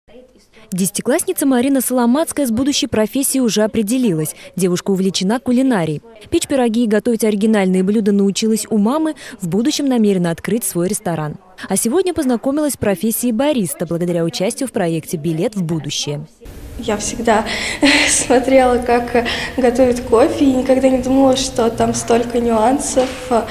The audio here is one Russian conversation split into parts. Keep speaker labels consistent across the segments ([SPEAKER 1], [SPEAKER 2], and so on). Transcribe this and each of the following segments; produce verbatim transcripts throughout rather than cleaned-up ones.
[SPEAKER 1] Десятиклассница Марина Соломатская с будущей профессией уже определилась. Девушка увлечена кулинарией. Печь пироги и готовить оригинальные блюда научилась у мамы, в будущем намерена открыть свой ресторан. А сегодня познакомилась с профессией бариста благодаря участию в проекте «Билет в будущее».
[SPEAKER 2] Я всегда смотрела, как готовят кофе, и никогда не думала, что там столько нюансов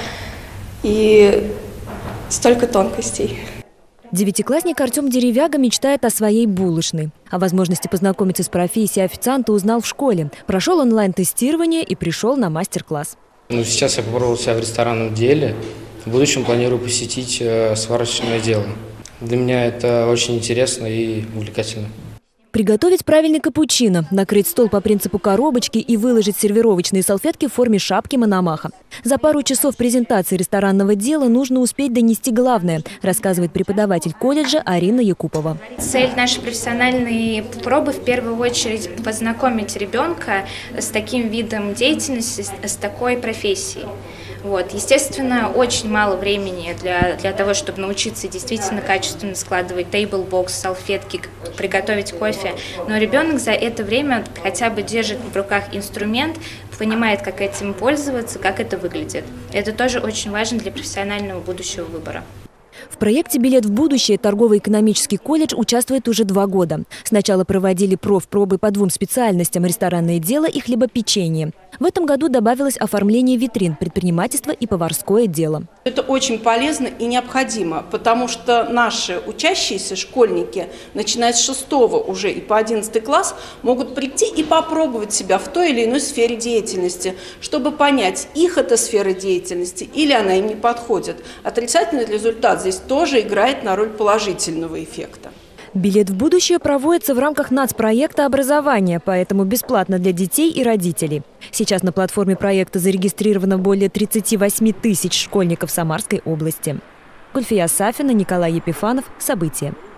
[SPEAKER 2] и столько тонкостей.
[SPEAKER 1] Девятиклассник Артем Деревяга мечтает о своей булочной. О возможности познакомиться с профессией официанта узнал в школе. Прошел онлайн-тестирование и пришел на мастер-класс.
[SPEAKER 3] Ну, сейчас я попробовал себя в ресторанном деле. В будущем планирую посетить э, сварочное дело. Для меня это очень интересно и увлекательно.
[SPEAKER 1] Приготовить правильный капучино, накрыть стол по принципу коробочки и выложить сервировочные салфетки в форме шапки Мономаха. За пару часов презентации ресторанного дела нужно успеть донести главное, рассказывает преподаватель колледжа Арина Якупова.
[SPEAKER 4] Цель нашей профессиональной пробы в первую очередь познакомить ребенка с таким видом деятельности, с такой профессией. Вот. Естественно, очень мало времени для, для того, чтобы научиться действительно качественно складывать тейбл-бокс, салфетки, приготовить кофе. Но ребенок за это время хотя бы держит в руках инструмент, понимает, как этим пользоваться, как это выглядит. Это тоже очень важно для профессионального будущего выбора.
[SPEAKER 1] В проекте «Билет в будущее» торгово-экономический колледж участвует уже два года. Сначала проводили профпробы по двум специальностям – ресторанное дело и хлебопечение. В этом году добавилось оформление витрин, предпринимательство и поварское дело.
[SPEAKER 5] Это очень полезно и необходимо, потому что наши учащиеся школьники, начиная с шестого уже и по одиннадцатый класс, могут прийти и попробовать себя в той или иной сфере деятельности, чтобы понять, их это сфера деятельности или она им не подходит. Отрицательный результат здесь тоже играет на роль положительного эффекта.
[SPEAKER 1] «Билет в будущее» проводится в рамках нацпроекта образования, поэтому бесплатно для детей и родителей. Сейчас на платформе проекта зарегистрировано более тридцати восьми тысяч школьников Самарской области. Гульфия Сафина, Николай Епифанов. События.